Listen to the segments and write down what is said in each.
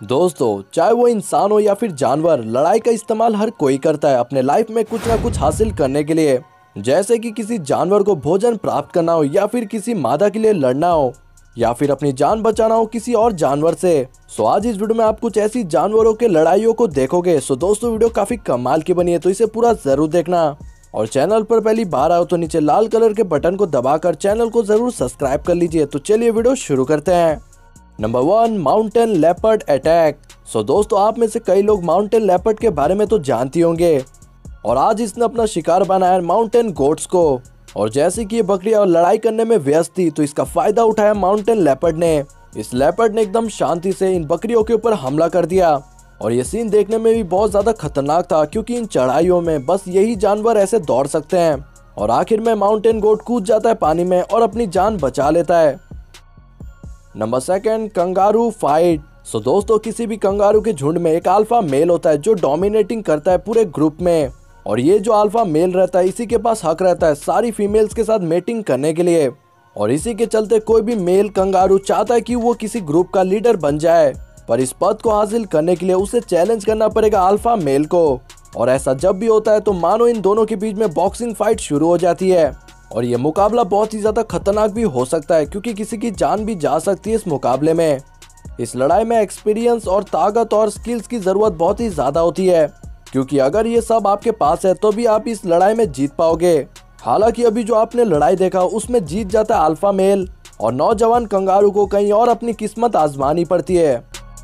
दोस्तों, चाहे वो इंसान हो या फिर जानवर, लड़ाई का इस्तेमाल हर कोई करता है अपने लाइफ में कुछ ना कुछ हासिल करने के लिए। जैसे कि किसी जानवर को भोजन प्राप्त करना हो, या फिर किसी मादा के लिए लड़ना हो, या फिर अपनी जान बचाना हो किसी और जानवर से। सो आज इस वीडियो में आप कुछ ऐसी जानवरों के लड़ाइयों को देखोगे। सो दोस्तों, वीडियो काफी कमाल की बनी है, तो इसे पूरा जरूर देखना। और चैनल पर पहली बार आओ तो नीचे लाल कलर के बटन को दबाकर चैनल को जरूर सब्सक्राइब कर लीजिए। तो चलिए वीडियो शुरू करते हैं। Number 1, mountain leopard attack. So दोस्तों, आप में से कई लोग माउंटेन लेपर्ड के बारे में तो जानते होंगे, और आज इसने अपना शिकार बनाया माउंटेन गोट्स को। और जैसे कि ये बकरियां लड़ाई करने में व्यस्त थी, तो इसका फायदा उठाया माउंटेन लेपर्ड ने। इस लेपर्ड ने एकदम शांति से इन बकरियों के ऊपर हमला कर दिया। और ये सीन देखने में भी बहुत ज्यादा खतरनाक था, क्योंकि इन चढ़ाइयों में बस यही जानवर ऐसे दौड़ सकते हैं। और आखिर में माउंटेन गोट कूद जाता है पानी में और अपनी जान बचा लेता है। Number 2, kangaroo fight. सो दोस्तों, किसी भी कंगारू के झुंड में एक अल्फा मेल होता है जो डोमिनेटिंग करता है पूरे ग्रुप में। और ये जो अल्फा मेल रहता है, इसी के पास हक रहता है सारी फीमेल्स के साथ मेटिंग करने के लिए। और इसी के चलते कोई भी मेल कंगारू चाहता है कि वो किसी ग्रुप का लीडर बन जाए, पर इस पद को हासिल करने के लिए उसे चैलेंज करना पड़ेगा अल्फा मेल को। और ऐसा जब भी होता है तो मानो इन दोनों के बीच में बॉक्सिंग फाइट शुरू हो जाती है। और ये मुकाबला बहुत ही ज्यादा खतरनाक भी हो सकता है, क्योंकि किसी की जान भी जा सकती है इस मुकाबले में। इस लड़ाई में एक्सपीरियंस और ताकत और स्किल्स की जरूरत बहुत ही ज्यादा होती है, क्योंकि अगर ये सब आपके पास है तो भी आप इस लड़ाई में जीत पाओगे। हालांकि अभी जो आपने लड़ाई देखा उसमें जीत जाता है अल्फा मेल, और नौजवान कंगारू को कहीं और अपनी किस्मत आजमानी पड़ती है।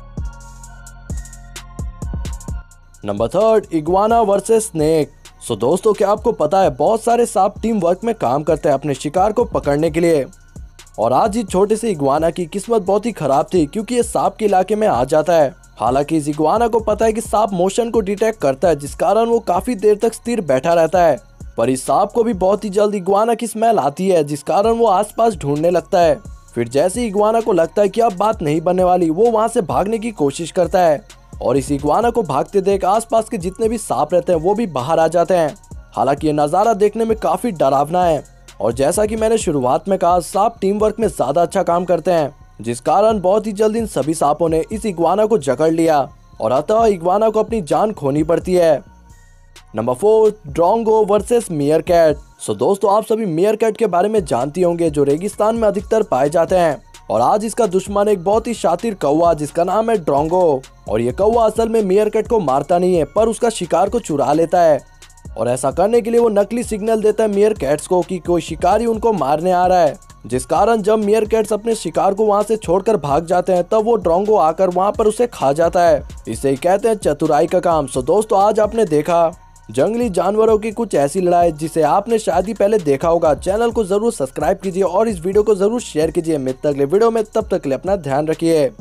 Number 3, iguana versus snake. So दोस्तों, क्या आपको पता है बहुत सारे सांप टीम वर्क में काम करते हैं अपने शिकार को पकड़ने के लिए। और आज इस छोटे से इग्वाना की किस्मत बहुत ही खराब थी, क्योंकि ये सांप के इलाके में आ जाता है। हालांकि इस इग्वाना को पता है कि सांप मोशन को डिटेक्ट करता है, जिस कारण वो काफी देर तक स्थिर बैठा रहता है। पर इस सांप को भी बहुत ही जल्द इग्वाना की स्मेल आती है, जिस कारण वो आसपास ढूंढने लगता है। फिर जैसे इग्वाना को लगता है कि अब बात नहीं बनने वाली, वो वहां से भागने की कोशिश करता है। और इस इग्वाना को भागते देख आसपास के जितने भी सांप रहते हैं वो भी बाहर आ जाते हैं। हालांकि ये नज़ारा देखने में काफी डरावना है, और जैसा कि मैंने शुरुआत में कहा, सांप टीम वर्क में ज्यादा अच्छा काम करते हैं, जिस कारण बहुत ही जल्द इन सभी सांपों ने इस इग्वाना को जकड़ लिया, और अतः इग्वाना को अपनी जान खोनी पड़ती है। Number 4, drongo versus meerkat. So दोस्तों, आप सभी मीयरकैट के बारे में जानते होंगे, जो रेगिस्तान में अधिकतर पाए जाते हैं। और आज इसका दुश्मन एक बहुत ही शातिर कौवा, जिसका नाम है ड्रोंगो। और ये कौवा असल में मीयरकैट को मारता नहीं है, पर उसका शिकार को चुरा लेता है। और ऐसा करने के लिए वो नकली सिग्नल देता है मीयरकैट्स को कि कोई शिकारी उनको मारने आ रहा है, जिस कारण जब मीयरकैट्स अपने शिकार को वहां से छोड़कर भाग जाते हैं, तब वो ड्रोंगो आकर वहां पर उसे खा जाता है। इसे ही कहते हैं चतुराई का काम। सो दोस्तों, आज आपने देखा जंगली जानवरों की कुछ ऐसी लड़ाई जिसे आपने शायद ही पहले देखा होगा। चैनल को जरूर सब्सक्राइब कीजिए और इस वीडियो को जरूर शेयर कीजिए। मिलते अगले वीडियो में, तब तक के लिए अपना ध्यान रखिए।